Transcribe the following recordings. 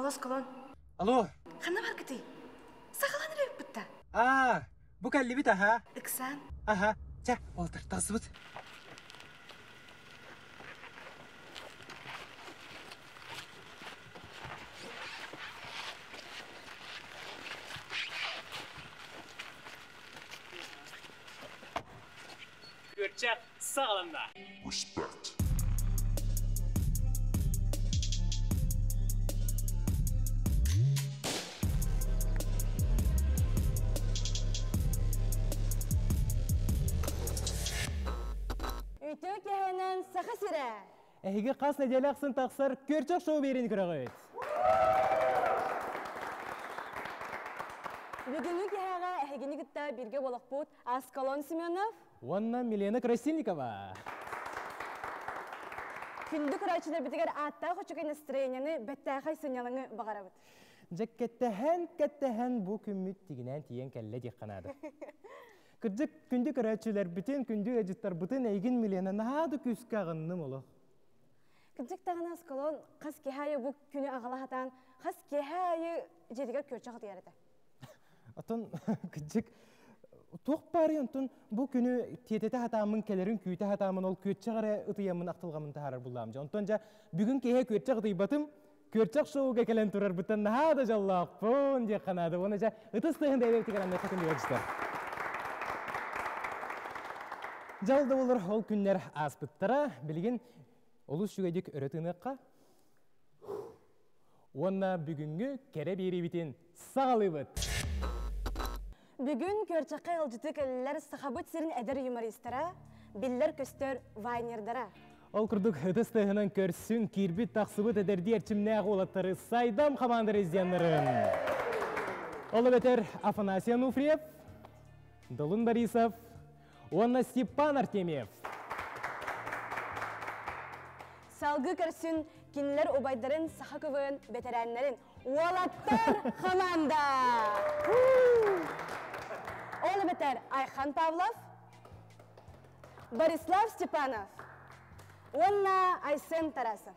Алло, Скалон. Алло. Ханна бар кити? Сақалан рөп бітті. Бұл кәлі біт, аха. Иксан. Аха. Жа, олтыр, тағысы бұд. Көрчек сағалында. Respect. Үйтік ехенен сақы сірі. Әйге қас нәделі ақсын тақсар көрчек шоу берін көрі қойд. Бүгінгі кеғаға әйгені күтті бірге болық бұд Аскалон Семенов. Онна Милена Красильникова. Күнді күрайчылар бітігер аттағы құчықай настроенияны бәттәғай сынялыңы бағара бұд. Жак кәттәһән бұл күмміт тегінен тиен кәлі дек қанады. Күрдік күнді көрәтшілер бүтін күнді әжіттар бұтын әйгін Милена нағады күскі ағынным олы. Күндік тағын Аскалон қас кехайы бұл күні ағалағатан қас кехайы жетігер көрчіғі дейірді. Атын күрдік тоқ бары онтын бұл күні тететі хатамын кәлерін күйті хатамын ол көтчіғары ұтыямын ақтылғамын тағарар бұллам. Онтын жа бүгін кеге көтчіғ дұйбатым көрчіғ шоуға кәлен тұрар бұттан нағады жаллақ бұн де қанады. Оны жа ұтыстығын дәйбектігер қатын дейбекістер. Жалды болыр ол күннер аспыттара, білген олыс жүгедік өретініққа. Онна бүгінгі кәрі бері бітен сағалы бұд. Бүгін көрчіққа ғылжыты кәлілер сақабыт сірін әдір юмористара, білдер көстер вайнердара. Ол күрдік үтістігінен көрсін кирбіт тақсыбыт әдерді әрчімнәғы олаттары сайдам қаманды резиденлерін. Олы бәтер Афанасий Ануфриев, Долун Борисов, Онна Степан Артемьев. Салғы көрсін кенілер обайдарын сақа көбін бетерәнлерін Уалаттар команда. Олы бетер Айхан Павлов, Борислав Степанов, Онна Айсен Тарасов.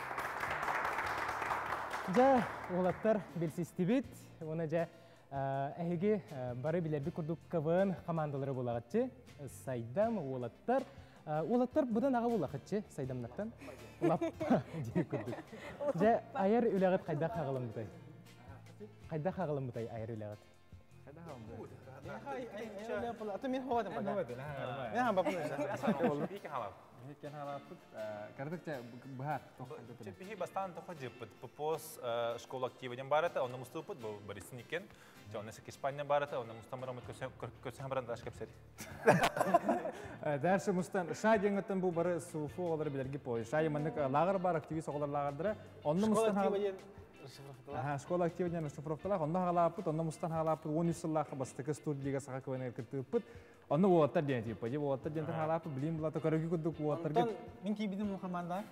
Жа, олаттар белсесті бет, оны жа әйге бары білербі күрдік КВН командалары болағатшы. Сайдам, олаттар. Олаттар бұдан аға болағатшы, сайдамнаттан. Лаппа, дейі күрдік. Жа, айар үләғат қайда қағылым бұтай? Қайда қағылым бұтай айар үләғат? Қайда қағылым бұтай? Аты мен хоғадым қайда? Мен хам бапын Hekken halapıt, kardıkça bahar. Çepihi bastan toxu jipit. Popos школа активен барата, оны муступут, бұл Борис Никен. Оны сек Испания барата, оны мустамырамы көсен баранда ашкап сери. Дәрші мұстан, шай деңгіттен бұл бары суфу олары білерге пойы. Шай маңдық лағыр бар, активист олар лағырдыра. Школа активен расшифровкалақ, онда халапыт, онда мұстан халапыт, 13 сыллақы бастықы студиyaga сақа көйнер кіртіпіт. Оны оғаттар ден типа, жеп оғаттар ден халапыт, білейм бұлаты көрігі күдік оғаттар кет. Мен кейбейдім бұл команда.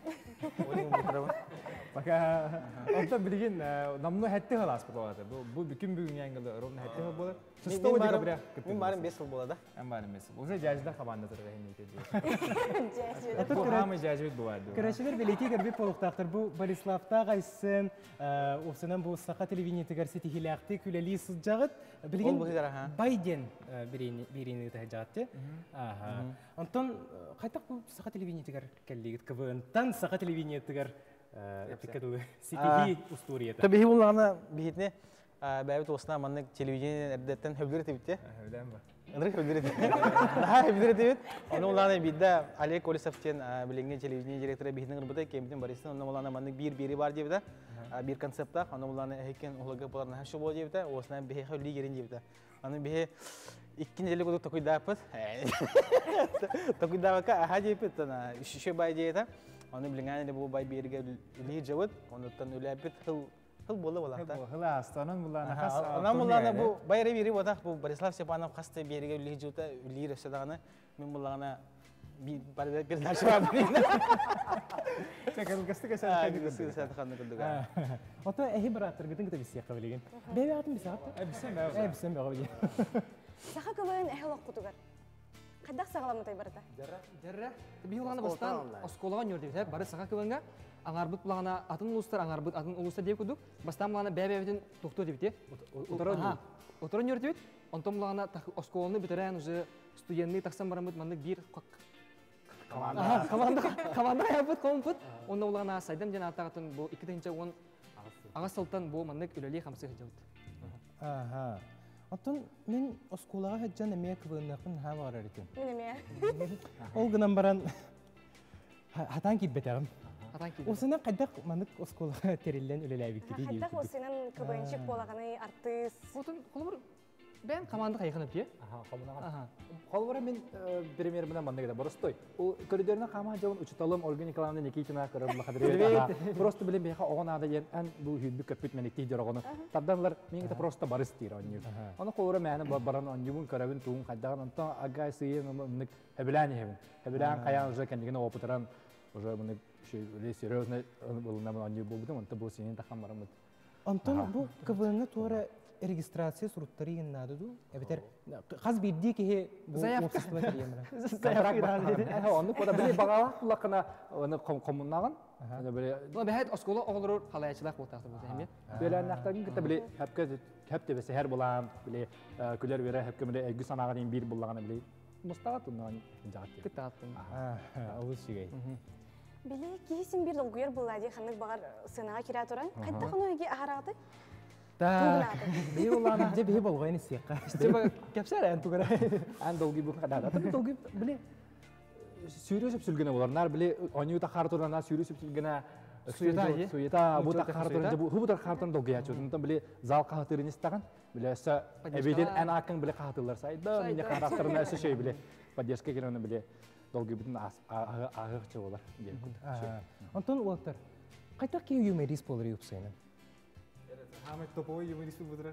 Бака, онда білген, намны хәтті халаспыт оғаты. Бұл бүкін еңгілі ровны хәтті хал болады. Мен барым 5 жыл болады. Мен барым 5 жыл. Уже жәжілер команда тұрға хемейте. Құрамы жәжілік болады. Көрәшілер белеке кәрбе полықтақтыр. Бұл Бориславта ғайсын, осынан бұл сақа телевидение тігәрсі тихиләқті күләлі сұджағыт. Білген Байден берені жағатты. Онтан қайтақ бұл сақа телевидение тігәр кәлігіт КВН-тан сақа телевидение тігәр әптіккәділі сетихи ұстурияты. Табихи бұлағына бейітіне бәйбіт осына манның телевидение әрдеттен хөбдір етебітте. Хөбден ба? Үндірік хөбдір етебіт. Наға хөбдір етебіт. Оның ұлағына бейді Олег Олесовтен білінген телевидение директоры бейітінің ғырбыда кембітін Борисtin. Оның ұлағына манның бері бар дебіді. Bir konseptақ. Оның ұлағына әйкен ұлығы бұларына әші бол дебіді. Осынан бейхе үлі керен дебіді. Оның бейхе ikkin jeli kudu takui dapat. Takui dapat ka aha jepit na şişe bay jeta. Onu bilingan de bu bay birge li jawat. Onu tan ulapit hıl bola bola ta. Hıl astanın bulana khas. Onun bulana bu bay biri boda bu Borislav Stepanov xasta birge li jota li resadana men bulana bir barda bir daşı var. Çakal kastı keser. Kastı keser kanı kudu. Ota ehi bıraktır gidin de bir siyah bilgin. Bebe atın bir saat. Ebsem be. Ebsem be. Saqa köbön ehloq kutugar. Қайдақ сағаламытай барыта? Жарра. Би уланы бастан осколага нөрдебит. Бары сага кыбынга аңарбыт булагана атын улустар аңарбыт атын улустар деп кудук. Бастан булагана бәбәбитин доктор дебит. Отора нөрдебит. Онтон булагана осколны битерен уже студентный таксан барамыт мандык бир команда ябыт компут. Онда булагана сайдам жана атагатын бу 2-нче 10 ага сылтан бу мандык үлөли хамсы хыжылт. Аха. Оттон мен осколага хаджан эме кыбыннакын ха барар экен. Мен эме. Ол гынан баран хатан киббетегим. Атан ки. Осына кайдак мандык осколага терилен үлеләбик дип. Қайдақ осынан кыбынчык болағаны артыс. Отун колбур бен команда кайгынып те. Холбора мен премьер менен мандагда боростой. Ол коридорна кама жабын учуталым Ольга Николаевна Никитина көрөм хадырет. Просто билем беха огонада ен ан бу хүдбү көпүт мен икти жорогону. Табданлар менге просто барыс тир оню. Аны холбора мен баран онюбун көрөбүн туун кайдаган онто агай сыйын мындык хебелани хебин. Хебелан каян уже кендигине опытыран уже мындык şey серьезно bulundan оню болдум онто бу сенин такан барамыт. Антон бу КВН туара регистрация суруттары яннадыду. Эбетер каз бидди ки бу общество теремре. Оны кода биле багала кулакына оны коммуннаган. Аны биле Бу бәһәт оскола оглор халаячылар бултакты бу әме. беләннактан китә биле хәпкә бесе һәр булам биле күләр бере хәпкә биле әгү санаган бир буллаганы биле. Мустага туннан жагат. Китаттым. Авыз шигей. Биле кейсин бир долгуер буллади ханнык багар сынага кире туран. Кайдақ оны өйге ахараты? Та бии улана же бии болгойны сиякка. Стеба кепсәр ан тугара. Ан долги бу кадада. Долги биле сүйрөсүп сүлгене булар. Нар биле оню та хартурана сүйрөсүп сүлгене суета бу та хартурана бу хубутар хартуран долги ячу. Онтон биле зал кахтырын истаган. Биле са эбеден ан акын биле кахтылар сайда. Мене характарына эсе şey биле. Поддержка керене биле долги бүтүн агыкчы булар. Антон Уолтер, кайдак ки юморист болор юпсайны? Ахмет топовой юморист булдырар.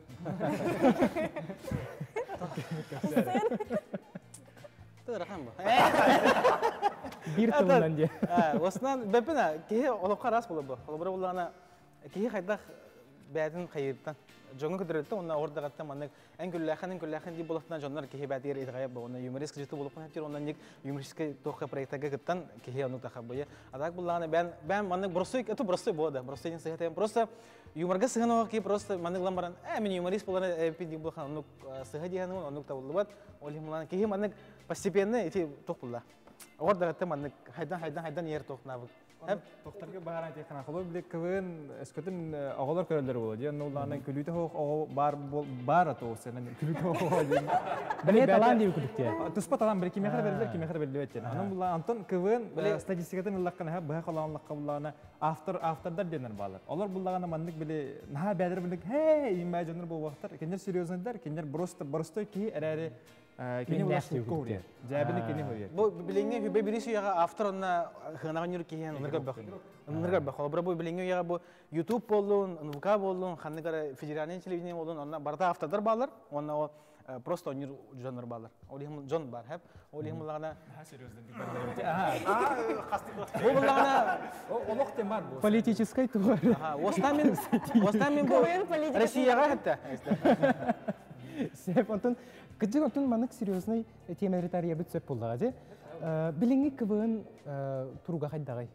Тырхан бу. Бир тылынан же. Осынан бепена ки олопка рас болду бу. Олобра булгана ки кайдак бәдин кайырттан. Жоңга көдөрөттө онна ордагатта мандык энгүлләхән дип булактан жоннар ки бәдир идгая бу. Онна юморист житу булып кайтыр оннан ник юмористка тохка проекттага кыттан ки аны тахабыя. Адак булгана бән мандык бросой болду. Бросойдин сыгатем просто юморга сыгана ки просто мандык ламбаран мен юморист булгана пиди булган онук сыгадияны онук табылды. Олимлан ки мандык постепенно эти тохпулла. Ордагатта мандык хайдан ер тохнабы. Тохтарга бааран текана холой биле квен эскөтүн оголор көрөлөр болот. Жана уларның күлүтө ого бар ато сенен күлүтө ого. Биле талан дип күдүктө. Туспа талан бир кимехер берилет. Анын була Антон квен статистикатын ыллаккана ха баа каланлыкка булана автордар денер балар. Олар буллагана мандык биле на бәдер биле имажинер бул вактар кендер серьезныдар, кендер бростой ки эрере кене улашты көрү. Жабыны кене көрү. Бу билеңге хүбе бириси яга авторына хынаган юр киен нырга бак. Олбра бу билеңге яга бу YouTube болдун, НВК болдун, ханныгара федеральный телевидение болдун, онна барда автордар балар, онна просто онир жанр балар. Олихим жон бар хеп. Олихим лагана Бу лагана Олох тем бар бу. Политической туар. Остамин бу Россияга хетте. Сеп Антон кыжык Антон манык серьезный темелер тария бит сөп булдага же. Билинги КВН туруга кайдагай.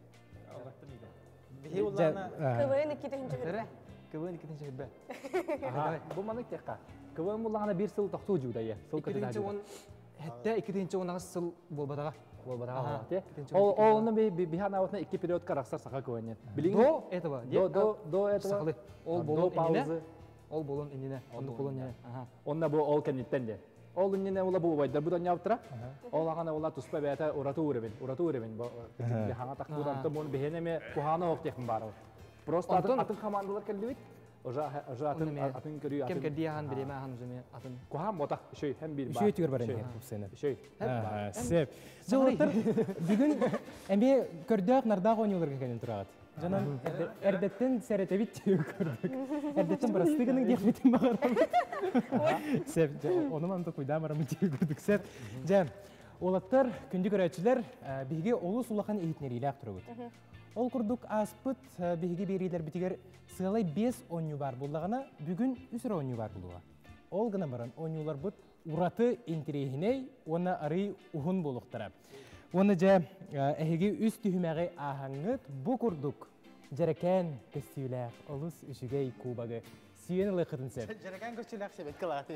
КВН иккитинчи хүрбе. КВН иккитинчи хүрбе. Бу манык текка. КВН буллагана бир сыл тактуу жуудая. Сыл Иккитинчи хетте иккитинчи он сыл болбадага. те. Оны бихана отна 2 период караксар сака КВН. До этого. До этого. Ол болон инине. Ол болон инине. Онду болон инине. Онна бу ол кенниттенде. Ол инине ула бу байдар будан яптыра. Ол агана ула туспа бета урату уребин. Бу бихана тактуудан то бун бихенеме кухана октехин бар. Просто атын командалар келдибит. Ожа атын көрү атын. Кем кедиян билеме хан жеме атын. Кухам мота шөй һәм бир бар. Шөй түгөр бар эне сені. Шөй. Сеп. Жолтыр бүгүн эме көрдөк нардаг ойнолорго келген турат. Жана эрдеттен серетебит көрдүк. Эрдеттен барастыгының дехметин багарам. Сеп, оны манда куйда барам көрдүк. Сеп. Жан, олаттар күндү көрөчүлөр биге олус улахан эйтнери илак турабыт. Ол курдук аспыт биге берилер битигер сыйлай 5 ойну бар буллагана бүгүн үсөр ойну бар булуга. Ол гана баран ойнулар бут ураты интерехиней, оны ары ухун болуқтара. Оны жа әхеге үз түйімәғі ахаңыт бұ күрдік. Жарекән көстүйләк, олыс үшігей кубағы. Сүйен ұлы қытын сәп. Жарекән көстүйләк себет кылағаты.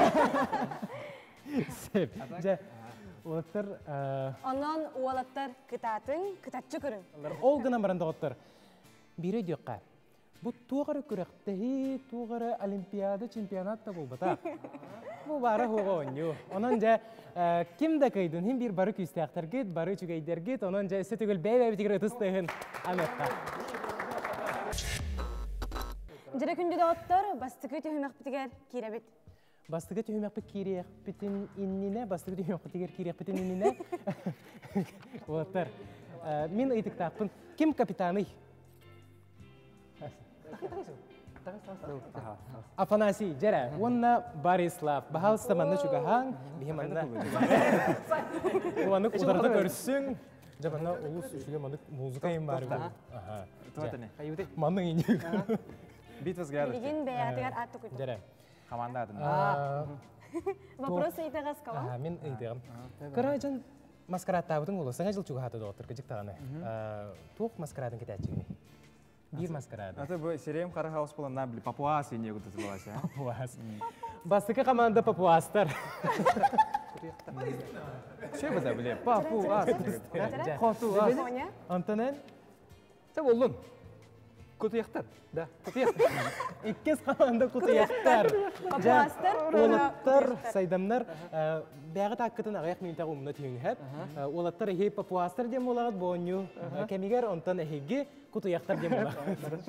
Сәп. Жа, олаттар... Онон уолаттар кытатын, кытатчы көрін. Ол гына баранда оттар. Бире дёққа. Бу туғары күрәқтәһи, туғары олимпиада чемпионатта болбата. Бу бары хуға оню. Онан жа ким да кайдын, хим бир бары күстәқтар гит, бары чүгәйдер гит, онан жа өсі түгіл бәй-бәй бітігір ұтыстығын аныққа. Жere күнді де оттар, бастықы түйімек бітігер киребет. Бастығы түйімек бітігер бітін иннине, бастығы түйімек бітігер кирек бітін иннине. Олаттар, мен ұйтықтақпын. Ким капитаны? Афанасий, жара, онна Борислав, бағал стаманны чугахан, бейманна. Уаны құдарды көрсің, жабанна ұлыс үшіге музыкайын бары көрі. Манның еңі. Битва взглядов. Билигин бәятығар атты күті. Жара. Команда адын. Вопрос ыйтығыз калам? Мен ыйтығым. Қырайжан маскараттабытың ұлы, саңа жыл чуға хаты доғыттыр, кәжік тағаны. Тоқ маскарадың кетәтчігіне. Bir маскарады. Это бы серием Харахаус было на Папуасы не вот это была, а? Папуас. Бастыка команда Папуастар. Че бы это были? Папуас. Хотуас. Антонен? Это болун. Кутуяқтар. Да, кутуяқтар. Иккес команда кутуяқтар. Папуастар. Олаттар, сайдамнар, бәғі таққытын ағаяқ минутағы ұмына түйіңіп. Олаттар ехей Папуастар дем олағыд боңю. Кәмегер онтан әхеге кутуяқтар дем олағыд.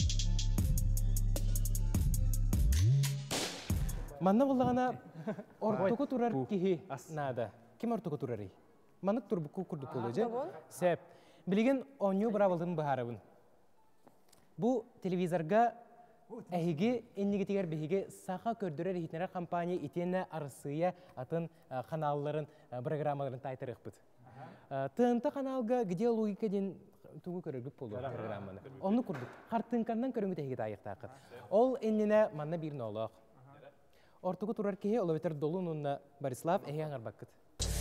Манна болағана ортуғы тұрар кехи нада. Кем ортуғы тұрары? Манық тұрбыққы күрдік болу же? Сәп. Білеген оңю бұравалдың бұхарабын. Бу телевизорга әхиге эннигетигер бехиге саха көрдөрөр хитнера компания итене арысыя атын каналларын программаларын тайтырык бит. Тынта каналга где логика ден тугу көрөгүп болду программаны. Оны курдук. Хартынкандан көрөнгү тегиге тайыктакыт. Ол эннине манна бир нолок. Ортугу турар кеhe ол ветер долунунна Борислав эхяңар баккыт.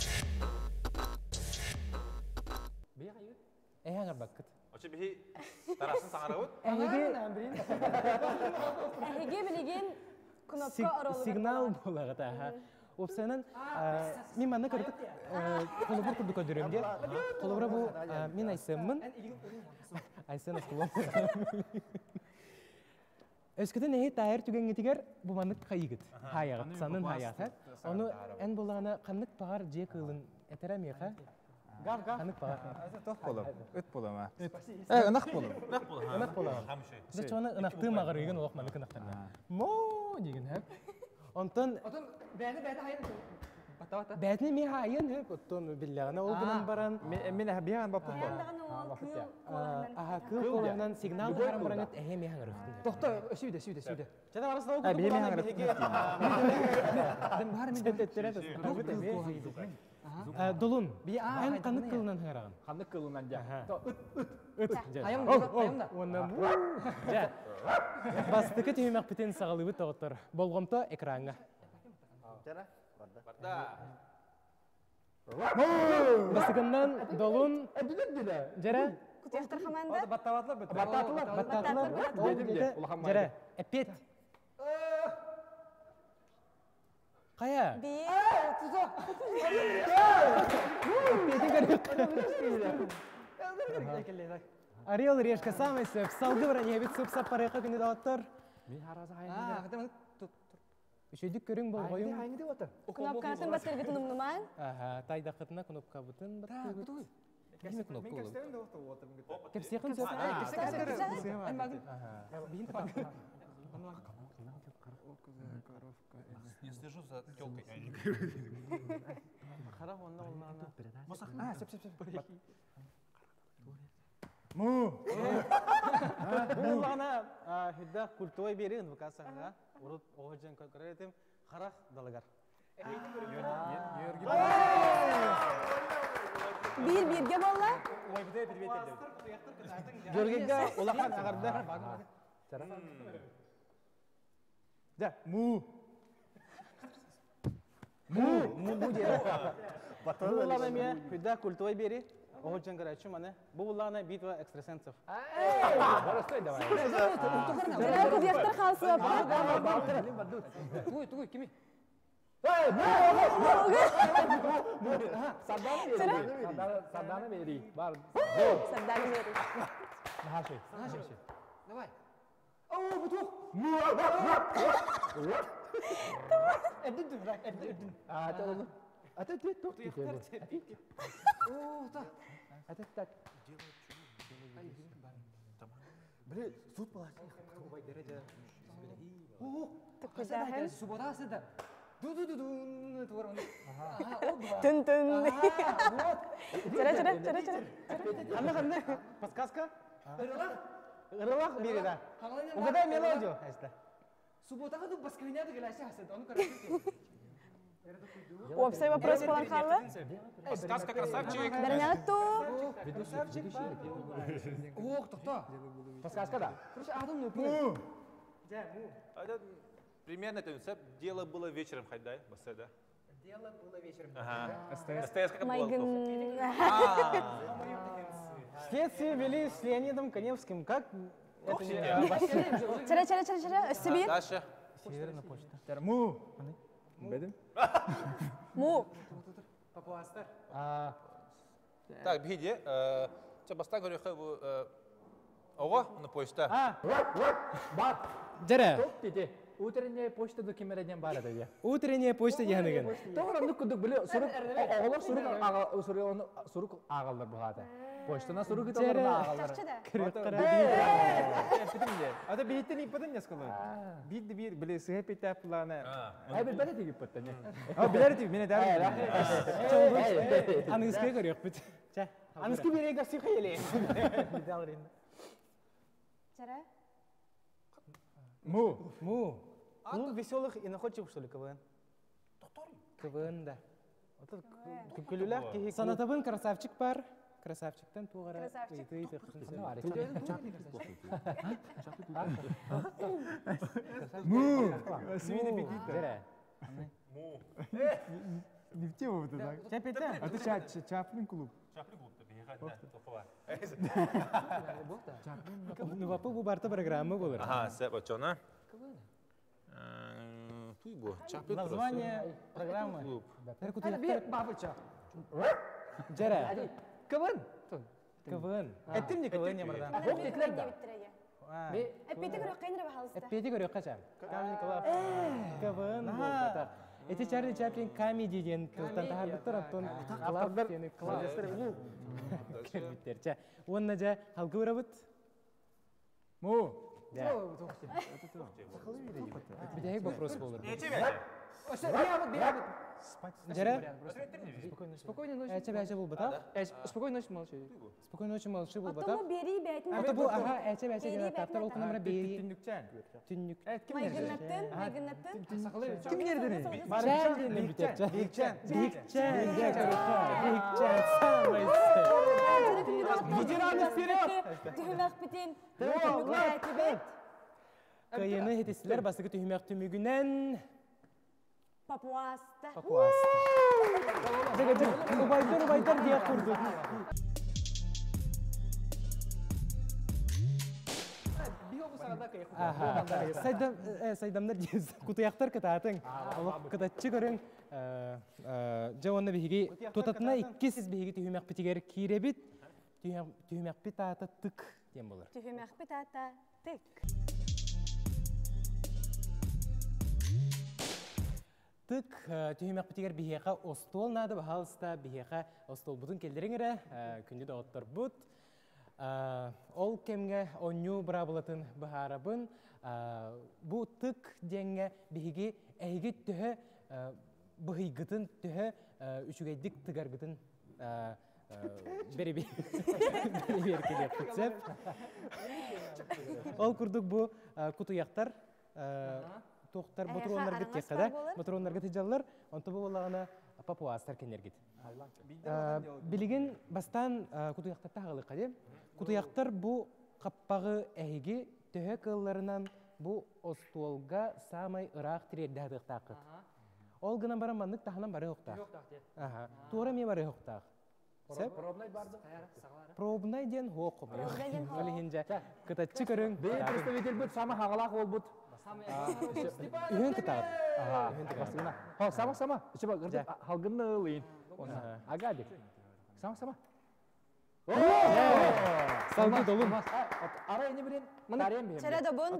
Эхяңар баккыт. Очи бихи тарасын саңарауыт? Әхеге білеген кнопка оролы. Сигнал болағыт. Опсанан, мен манна көрдік, қолыбыр күрдік өдірімде. Қолыбыра бұл, мен Айсенмін. Айсен асқылым. Өскіді нәйі тайыр түгенгетігер бұл маннық қайығыт. Хайағыт, санын хайағыт. Оны ән болағына қаннық бағар же қылын әтәрі меқа? Қанық бағар. Тоқ болым, үт болым, а? Үнақ болым. Үнақ болағын. Жүзі чоны үнақтың мағыр еген олақ маннық үнақтарына. Мо деген әп. Онтан... Бәтіне ме хайын әп. Оттон білләғына ол гынан баран. Мен әбияған баппын бол. Аха, кыл қолығынан сигнал дағаран баран әт әхе ме хаңыр үқтін. Тоқта, өсүйді. Жада барасына ол Әбие ме хаңыр үқтін. Долун, ән қанық қылынан хаңыраған. Қандық қылынан жа. Айымда. Бастықы түймек бітен сағалығы тоғыттыр. Болғымта экранға. Бастықынан долун. Жара? Кутияқтар қаманда? Баттатылар. Жара, әпет. Қая? Орел, решка, самый сөп. Салғы бұрын ебет сөп-сап парайқа күнді дауаттар. Үшедік көрің бол ғойым. Кнопкатын бастыр бітін ұмныман? Тайда қытына кнопка бұтын баттыр бұт. Кәсіне кнопка олым. Кепсеқін сөп. Не слежу за тёлкой. Қарақ онна олмағына. Сеп. Бұл ғана хүдді күлтуай берейін бұқасаңға. Ұрып оғыржан көрер етім. Қарақ далығар. Bir-birge bolla. Жөргенге олақан ағарды. Да, му. Му дире. Бу улана ме хүдда культовой бери. Очень горячо мане. Бу улана битва экстрасенсов. Боростой давай. Жара кудияқтар қалсы бапа. Тугой, кими? Сарданы бери. Бар. Сарданы бери. Нахаши. Давай. О, бутук. Эддин. Аталын. Ата тет ток. О, та. Ата так. Блин, суд палат. О, Тукудаһын. субода сыда. Ду. Тугар оны. Түн. Жара. Анда подсказка? Ырылак бери да. Халайнан Угадай мелодию. Эсте. Субботаға да басканяды гелаши хасад. Оны карасты. Опсай вопрос болан қалды. Подсказка, красавчик. Дәрнәғыт ту. О, тоқта. Подсказка да. Короче, адам нөпі. Это примерно это все дело было вечером, хайдай, басседа. Дело было вечером. Ага. СТС как было? Майгын. Следствие вели с Леонидом Коневским. Как это не... Жара. Өссі бейін. Даша. Северная почта. Му. Бедим? Му. Папуастар. Так, биде. Бастан говорю, ого, на почта. Бар. Жара, Ток тете. Утренняя почта до кемереден бар да. утренняя почта дегенеген. Тоғра нүккүдік біле, сұруқ ағалдар бұғады. Почтана сұруқ италарына ағалдар. Ада бейттен иппадын яскалы. Бидді бир біле сығып етіп бұланы. Әбіл бәді тегіп бұттан. Білер етіп, мені дәрі. Аныңызға көрек бұд. Аныңызға берегі сыйқа еле. Жара. Му. Клуб веселых и находчивых, что ли, КВН? КВН, да. Күлілі кейі. Санатабын красавчик бар. Красавчиктан туғара. Красавчик. Свиді бекейді. Жара. Не в тему вот это. Чапеттен. Это Чаплин клуб. Шаплы будут, бегать, да, толпова. Ну, вапы бұл барта программа болыр. Ага, все, вот что, на? Туй бо, Чаплин Название программы. Бабыча. Жара. Каван. КВН. Әттім не КВН емірдан. Әппеті көрі қайныры бағалысты. Әтпеті көрек қачам. Камеди Клаб. КВН бұл. Эти Чарли Чаплин комедиден тылтан тахарбыттар, оттон клаб дені клаб. Кәрбіттерча. Онна жа халқы ұрабыт? Му. Бідәйік вопрос болыр. Жара. Спокойной ночи. Әче бұл бұта? Спокойной ночи, малыши. Спокойной ночи, малыши бұл бұта? Отымы бері бәйтін. Ата бұл, аға, әче дені таптар ол күнімірі бері. Түннік. Майгыннаттын. Кім нердені? Чән дені бітер. Бекчән. Бекчән. Самайсы. Ветераны вперед! Түхімәқ бітен. Түхімәқ әтібет. Кайыны хетесілер басығы түхімәқ түмігінен. Папуаста. Убайдар дия құрды. Сайдамдар дейіз. Кутаяқтар кытатын. Кытатчы көрін. Жауанна бейгі тотатына 200 бейгі түхімәқ бітігер кейребет. Түхімәқ бит ата тық дем болыр. Түхімәқ бит ата тық. Тық түхімәқ бітігер бейхеға остол нады бағалыста бейхеға остол бұтын келдеріңірі күнді да оттар бұт. Ол кемге оню брабылатын бағарабын. Бұ тық денге бейге әйге түхі бұхайгытын түхі үшігейдік тығаргытын бері келек күтсеп. Ол күрдік бұ күтуяқтар, тоқтар бұтыронларға текқада, бұтыронларға тежалылар, онты бұл олағына папуастар кенергет. Білеген бастан күтуяқтар тағылы қады. Күтуяқтар бұ қаппағы әйге түхі қылларынан бұ остуолға самай ұрақ тірерді адық тақыт. Ол гынан бара маннык тахынан бары хоқтақ. Аха. Туора ме бары хоқтақ. Сеп? Пробный барды. Пробный ден хоқ қомай. Пробный ден хоқ. Олы хинжа кытатчы көрің. Бей представитель бут сама хағалақ ол бут. Үйін кытағыт. Сама. Еще ба, гырдып халгынны лыйын. Ага дек. Сама. Салды долын. Ара не білен. Тарем бейм. Чара добун.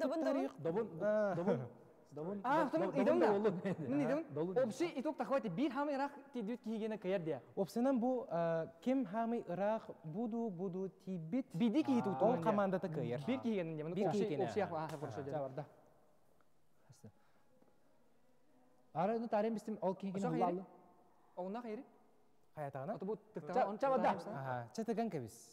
Добун. Тонун идем да. Мен идем. Долун. Обши иток тахвайты бир хамы ирак тидүт кигене кайер дия. Опсынан бұ кем хамы ырақ буду тибит. Биди ки хиту Ол командата кайыр. Бир кигене дия. Бир кигене. Обши ахва хорошо дия. Чаварда. Ара ну тарем бистим ол кигене Ошо булалы. Оңна кайыр. Хаятағына? Ото бу тыктага. Чаварда. Чатаган кебіс.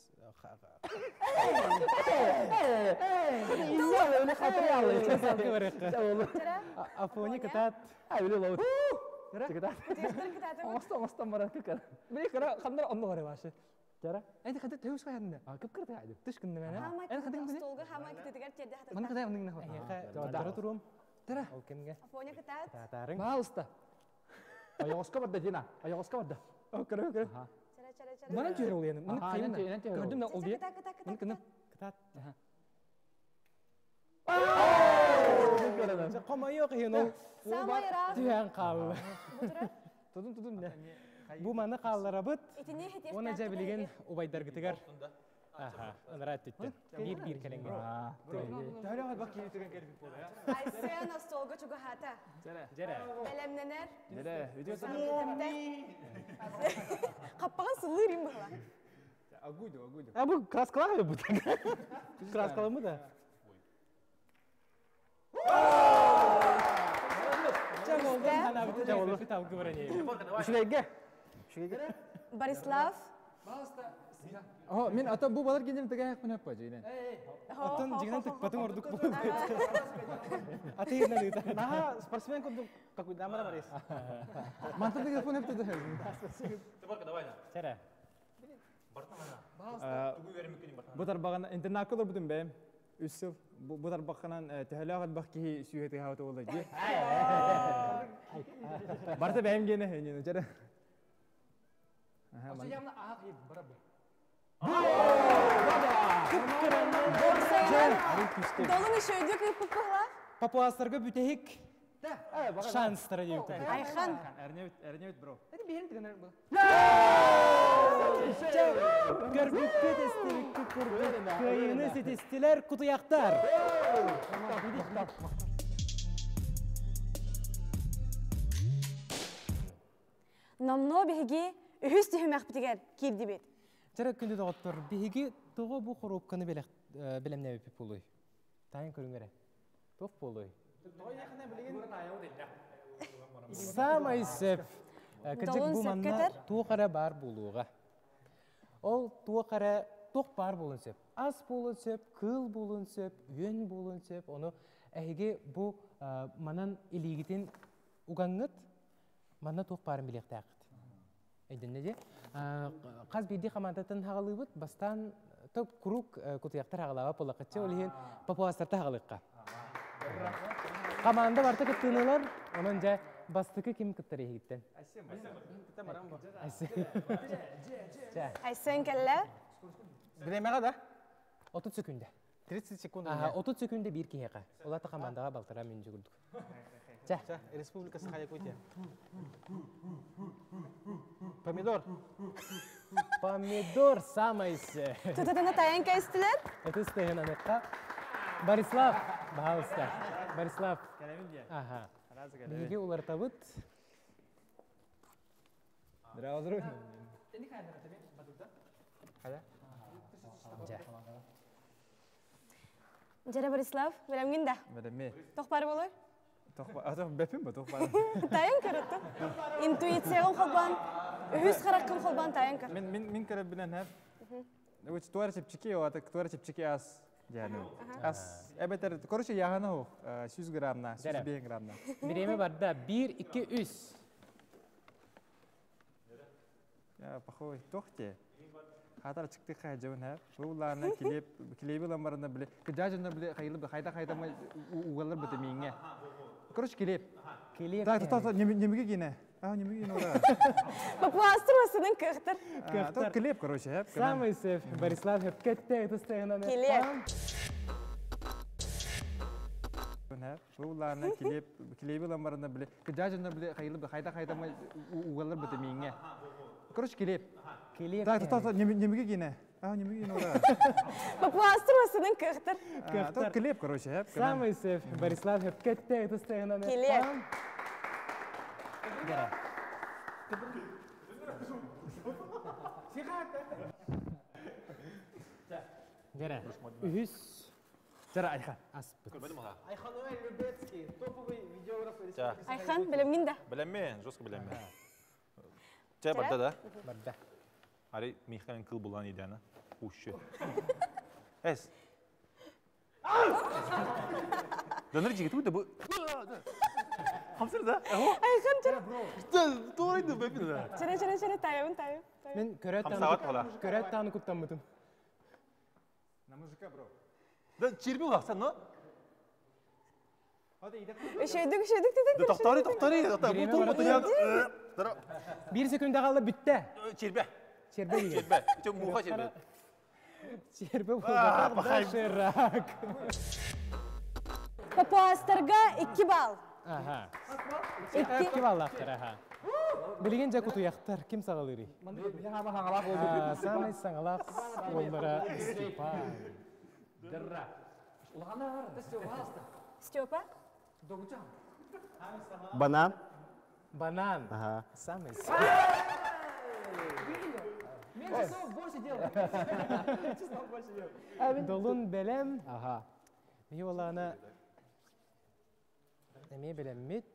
Öyle hatırı alıyor. Салды барыққа. Чара. Афони кытат. Öyle lavut. Тиштер кытатын. Омастан бара кыкар. Бир кара хандар онно баре башы. Жара. Эти хадыр төс каядында. Кыпкыр тайды. Тыш күнде мене. Хамай Эти хадыр күнде. столга хамай кытыгар черде хатыр. Мана кадай онның нахва. Дара турум. Тара. Ол кемге? Афоня кытат. Татарың. Балыста. Аяғысқа барды Дина. Аяғысқа барды. Окра. Чара. Мана жер ол яны. Мана Аха, кайын. энен тер ол. Көрдүм да ол дия. Кыта. Мана кына. Кытат. Көрөмөн. Қома йоқ ен ол. Самайра. Түйен қалы. Тудум да. Бұ маны қаллара бұд. Итине хетер. Оны жа білеген убайдар гытыгар. Аха, ынырат түттен. Бир кәленген. Тәләгә бак кире төгән кәлбик булды я. Айсена столга чуга хата. Жәрә. Белемненер. Нере? Видео Каппаган сыллы рим бала. агуйду. А бұ краскалар бе бұд? Краскалы мы да? Жамолдан хана бұд жамолдан талғы баране. Үшілеге. Борислав. О, мен ата бу балар келден тегәк менә пәҗәйне. Отын жигінен тықпатын ордық бұл. Аты ернен үйді. Наха спортсмен күндік какой дамара барес. Мантын телефон әпті дә. Тыбарка, давай на. Жәрә. Тугу верим мекенин бар. Бу тарбаган интернат кылыр бутун бәм. 3 ел бу тарбакканан тәһәләгәт бакки сүйәте хавта булды. Барта бәм гене һәне җәре. Ошо ямна ак еп барабы. Долын шөйдік үппіла. Папуастарға бүтәйік шанстары деуті. Айхан. Әрнебет бро. Эти берин тигәннәр бу. Көрбүкке тестіріккі көрбүк. Көйіні сетестілер құтыяқтар. Намно беги үхіс түйімәк бітігер кирді бет. Жара күнді доғыттыр. Беги тоғы бұ құруққаны білемне өпіп болуй. Тайын көріңгері. Тоқ болуй. Самай сөп. Кәжік бұ манна туғара бар болуға. Ол туғара тоқ бар болын сөп. Ас болын сөп, кыл болын сөп, өн болын сөп. Оны әйге бұ манан илигітін уғаңғыт, манна тоқ барын білеқті ақыт. Әйдін неде? Қаз бейді қамандатын хағалы бұд, бастан топ күрік күтіяқтар хағалаға полақытшы, олеген папуастарты хағалыққа. Қаманда барты күттіңілер, оның жа бастықы кем күттір егіттен? Айсен кәлі. Білемеға да? 30 секунде. 30 секунд. 30 секунде бір кейеға. Олаты қамандаға балтыра мен жүгірдік. Жа, республикасы қая көйте. Помидор. Помидор самайсы. Тұтатына тайын кәйістілер? Это стеген аныққа. Борислав, бағалыста. Борислав. Аха. Беге олар табыт. Дравазру. Жара Борислав, білемген да. Мәдәме. Тоқ бар болой? Ата бәпем бә тоқпар. Тайын көрітті. Интуицияғын қолбан, үхіс қараққын қолбан тайын көр. Мен көріп білен әп. Өч туар чепчики, ата туар чепчики ас. Yani as ebeter koruşa yağına o 100 gramna 105 gramna. Bireme var da 1 2 3. Ya pahoy tohte. Hatar çıktı kayacağın hep. Bularına kilebi lambarında bile. Kıcacında bile hayırlı hayda mı uğurlar biteminge. Короче, келеп. Келеп. Так, немеге кине. Немеге кине ора. Папуастыр осының кықтыр. Так, келеп, короче, Самый сеф, Борислав, хөпкетте, тұстығынан. Келеп. Бұларына келебі ламарына біле. Күджажына біле қайылып, қайда май уғалар біті мейінге. Короче, келеп. Келеп. Так, немеге кине. Немеге кине ора. Папуастыр осының кықтыр. Так, келеп, короче, Самый сеф, Борислав, хөпкетте, тұстығынан. Келеп. Жара, үхіс. Жара, Айхан. Аспыт. Айхан Уэль Любецкий, топовый видеограф. Айхан, білемін да. Білеммен, жестко білеммен. Жа барда да? Барда. Ари Михайлин кыл булан идеяны. Уши. Эс. Даныр жигит уйда bu. Хамсыр да? Айхан, жара. Doğruydu bepin da. Жара, тайын. Мен көрәт таны күттен мұтым. На музыка, бро. Да çirbi baksan no? Үшейдік дедік. Тоқтары. Bu oturuyor. Bir sekünde қалды бүтті. Çirbi. Çerbe gibi. Çirbi. Çok muha çirbi. Çerbe болғанда да шырак. Папуастырға 2 бал. Аха. Екі баллақтар, аха. Білген жа күтуяқтар, кім сағалыры? Самый саңалақ олдара Степан. Степа? Банан. Банан. Ага. Самый Долун белем. Ага. Йолана. Эме белем мит.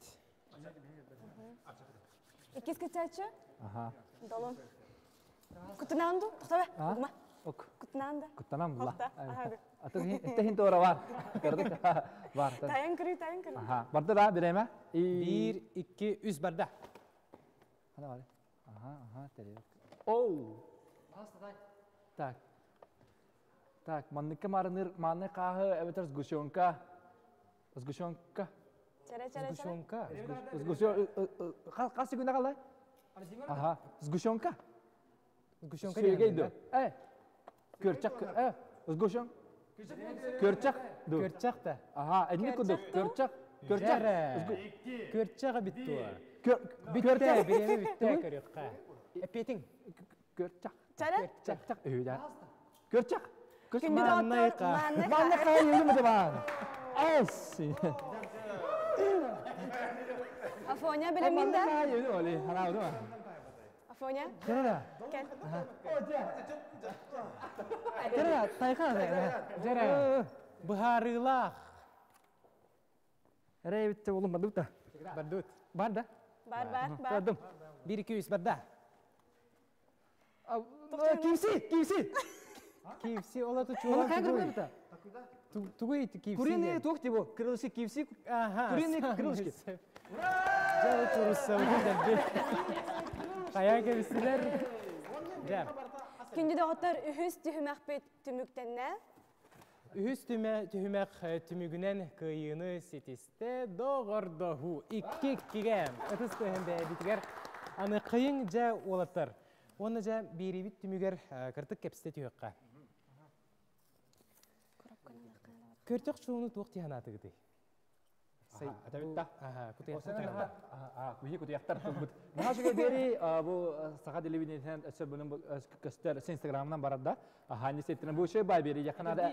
Икис кітачы? Ага. Долон. Күтінанды? Тоқтабе, ұғыма. Ок. Күтінанды. Күттанам бұла. Тоқта. Аттығын тоғыра бар. Көрдік? Бар. Тайын кірі. Ага. Барды да, береме? 1, 2, 3 barda. Hadi hadi. Aha, tereyak. Oh. Так, манныкка марыныр, манны қағы, әбетер сгущенка. Сгущенка. Чара. Сгущенка. Қасы күнде қалай? Ага, сгущенка. Сгущенка Сүйегейді. Көрчақ. Сгущен. Көрчақ. Көрчақ та. Ага, әдіне күдік. Көрчақ. Көрчаға бітті оа. Көрчақ. Біреме бітті көрекқа. Әпетің. Көрчақ. Чара? Көрчақ. Күнді доғыттыр. Манны қағы елі мүді бар. Әс. Афоня білемін да? Манны қағы елі олі. Хана өді ма? Афоня? Жара. Кәл. Жара, тайқан. Жара. Бұхарылақ. Әрі бітті олым барды бұта. Бардут. Бар да? Бар. Бардым. 1, 2, 3 barda. Кимси. KFC ола tu Оны чуған қай тугой. кірді бұта? Тугой KFC. Куриный тоқ деп о. Крылыши кимси. Аха. Куриный крылышки. Жау турса өтілді. Қая кебісілер. Жау. Күнді доғыттыр үхіс түйімәқ бет түміктенне. Үхіс түхімәқ түмігінен күйіні сетісті доғырдығу. Икки кеген. Үтіс түйімді бітігер. Аны қиын жа олаттыр. Оны жа беребіт түмігер кіртік кепсті түйіққа. Көртек шуыны туық тиханаты гыды. Атабитта. Аха, Осана. Күйі күтіяқтар тұлбыт. Мұға жүге бері бұл саға телевидениетен өсі бұның көстер Инстаграмынан барады. Не сеттінің бұл үші бай бері яқынады.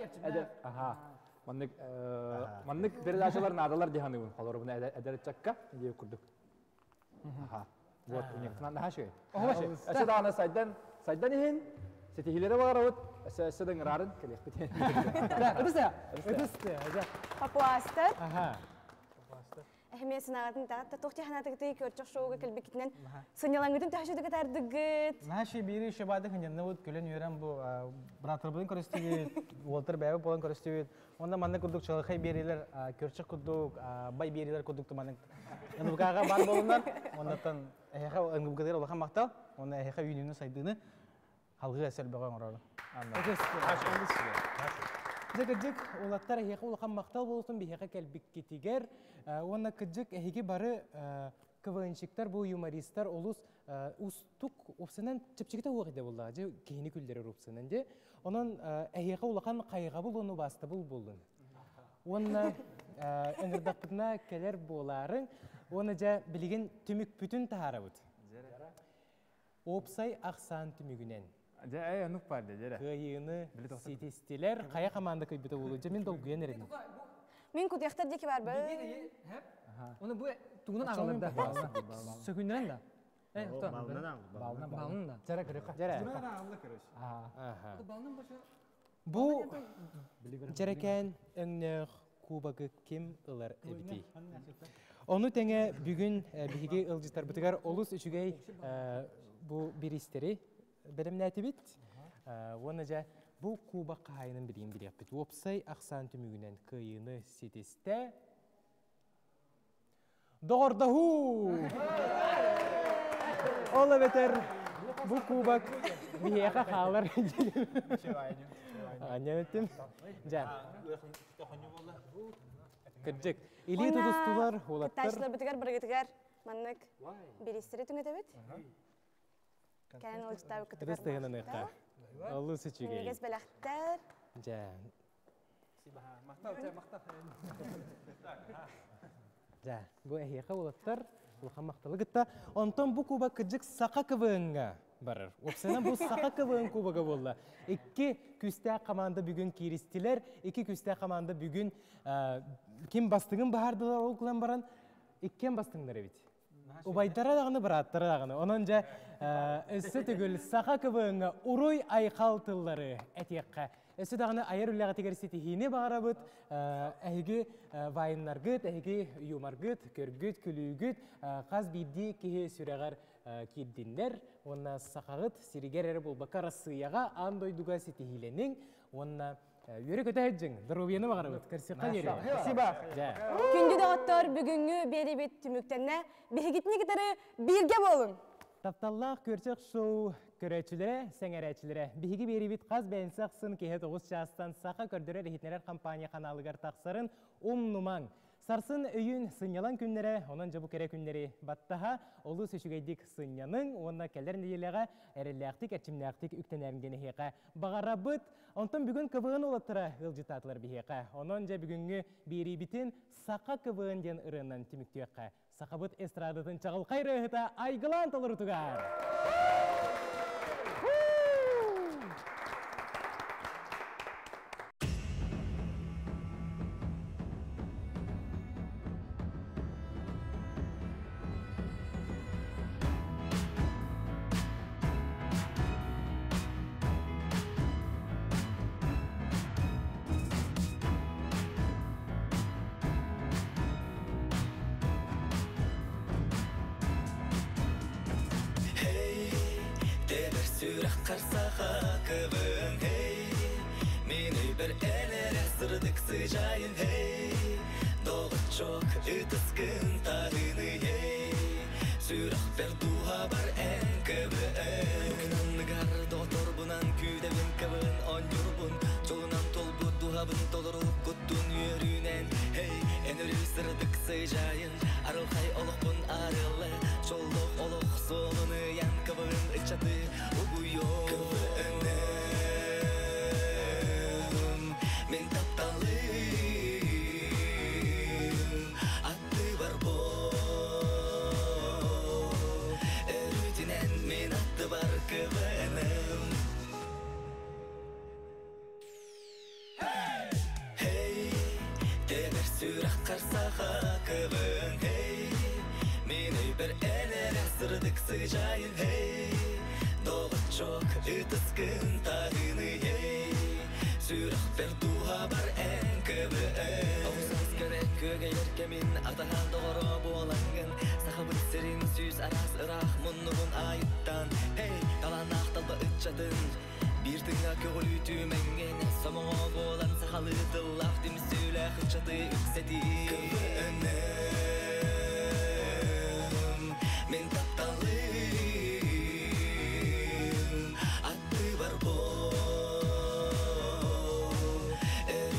Маннык передачаларын адалар дегені бұл. Қалар бұны әдәрі чакка. Ендегі күрдік. Вот, униктынан daha şey. Әсі дағаны сайдан ehen, setihilere var ağıt, әсі дың рарын келек бітен. Үтісті. Папуастыр. Аха. Әхме сынағатын тағатта тоқты ханатығыты көрчіқ шоуға кілбекетінен сынялаңғытын тәшудігі тәрдігіт. Наши бiri шабады хынжанны вот көлен үйрен бұл братырбылын көрістігіт, Уолтер бәйбі болын көрістігіт. Онда манны күрдік чылықай берилер, көрчік күрдік, бай берилер күрдікті манның. Үнгібіғаға бар болындар, ондақтан әйеқа үнгібігадыр олақан мақтал, онда әйеқа үйнені сайдыны халғы әсел бәған ұрады. Жыгыжык олаттар эхеқі улақан мақтал болсын бихеқі кәлбік кетігер. Оны кыджык эхеге бары квнщиктар, бұл юмористар олус устук опсынан чыпчыгіта оғыда болды. Же кейіні күлдері опсынан де. Onun ehiyaka ulaqan qayıqa bul onu bastı bul buldun. Onu ıngırdaqpıdına keler boların, onu ja bilgin tümük bütün tahara bud. Opsay aqsan tümügünen. Ja anuk bardı jere. Kıyını sitestiler, qaya qamanda kıybıta olunca men dolguyan eredim. Мен күтехтер деки бар бі. Оны bu туğundan ağlardı. Sökündüren de. Balının da. Jara kırıqa. Jara. Bu jareken öngnöq kubagı kim ılar ebiti. Onu tenge bugün bihige ılcıtar bıtıgar olus üçügey bu bir isteri belimnati bit. Onaja bu kuba qayının biriyim bir yapıt. Opsay aqsan tümügünen kıyını sitiste. Doğurdahu! Ola beter bu kubak biheqa qallar. Anladım. Ja. Kıcık. İli tutustular olatlar. Taşlar bitigar birgitigar. Mannak bir isteri tüngete bit. Kenen ılcıta bitigar. Rıstığının ıqqa. Allı sıçıgey. Negez belaqtar. Ja. Ja. Bu ehiqa olatlar. Улахан мақталы гытта. Онтон бу куба кыджык сақа кыбыңга барыр. Опсынан бу сақа кыбың кубага болла. Икки күстә команда бүгін киристилер, икки күстә команда бүгін ким бастыгын бардылар ол кылан баран, иккен бастыңдар бит. Убайдара дагыны бараттара дагыны. Онон жа эссе түгүл сақа кыбыңга уруй айқалтылары этекка. Эссе дагыны айыр үлләгә тегерсети хине барабыт, әйге вайыннаргыт, әйге юмаргыт, көргүт, күлүгүт, каз бирди кеһе сүрәгәр кирдиннер, онна сақағыт сиригер булбака рассыяга андойдуга сетихиленең, онна Yürü kötü Darubiyene bakarım. Kırsıkkan yürü. Спасибо. Күнді дağıttır бүгүнгү бери бет түмүктенне бегитне гитары бирге болун. Тапталлах көрчек шоу көрәчілері, сәңәрәчілері. Биһиги бери бит қаз бәйінсақсын кеһе 9 жастан сақа көрдірі рехитнелер компания каналыгар тақсарын нумаң. Сарсын өйін сынялан күннері, онын жабу кере күннері баттаға, олы сөшігейдік сынyaның, онына кәлдер неделеға әрелләқтік, әрчімләқтік үктенәріндені хеқа бағара бұд. Онтын бүгін кывығын олаттыра ғылжытатылар бігеқа. Онын жа бүгінгі бері бітін сақа кывығын ден ұрыннан түміктеуққа. Сақа бұд эстрадатын чағыл қайры ғыта айғылан толыр тұғар. Qarsağa kıvın hey Meni bir elere sırdık sıcayın hey Doğu çok ıtıskın tahını hey Sürah bir duha bar en kıvın Bugün anlıgar doktor bunan küdevin kıvın on yurbun Çolunan tolbu duhabın doluruk kuttun yürünen hey Enürü sırdık sıcayın Arılkay oluqbun arılı Çoluk oluq solunu yan kıvın ıçatı Uguyor Qarsağa kıvın hey Meni bir elere sırdık sıcayın hey Doğu çok ıtıskın tahını hey Sürah bir duha bar en kıvın Oğuzsuz görek kögeyer kemin Ataha doğru boğulangın Sahabın serin süz aras ıraq Munnuğun ayıttan hey Kalan aqtalba ıtçadın Bir tınga köğülü tümengen Somoğa boğulan sahalı dillaf Dimsüyle hıçadı üksedi Kıvınım Men taptalım Attı var bo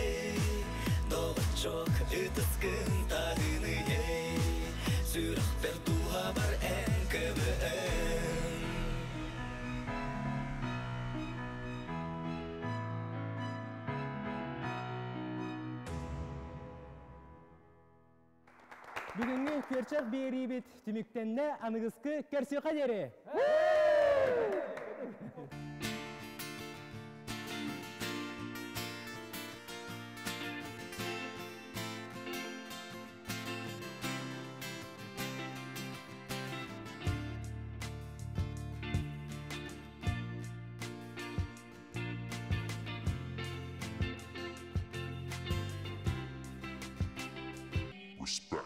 hey Doğu çok ıtıskın tahını hey Sürah bir duha var en kıvın Бүгінгі көрчақ берейбет түміктенне анығызқы көрсі қадері. Respect.